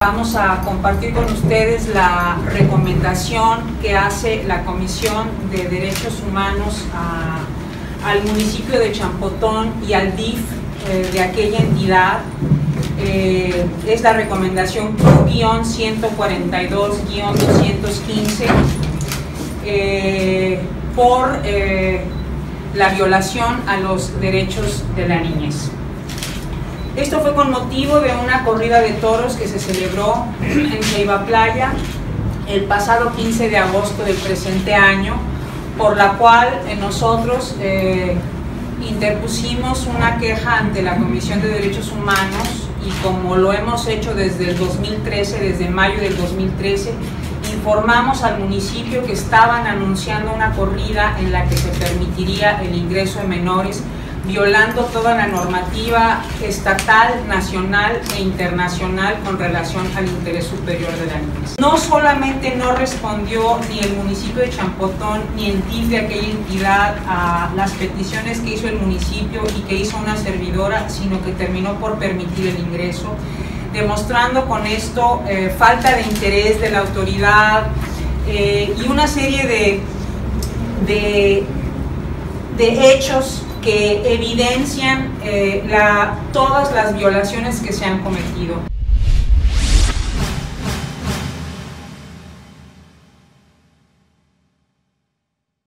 Vamos a compartir con ustedes la recomendación que hace la Comisión de Derechos Humanos al municipio de Champotón y al DIF de aquella entidad. Es la recomendación Q-142-215 por la violación a los derechos de la niñez. Esto fue con motivo de una corrida de toros que se celebró en Ceiba Playa el pasado 15 de agosto del presente año, por la cual nosotros interpusimos una queja ante la Comisión de Derechos Humanos, y como lo hemos hecho desde el 2013, desde mayo del 2013, informamos al municipio que estaban anunciando una corrida en la que se permitiría el ingreso de menores, violando toda la normativa estatal, nacional e internacional con relación al interés superior de la niñez. No solamente no respondió ni el municipio de Champotón ni el DIF de aquella entidad a las peticiones que hizo el municipio y que hizo una servidora, sino que terminó por permitir el ingreso, demostrando con esto falta de interés de la autoridad y una serie de hechos que evidencian todas las violaciones que se han cometido.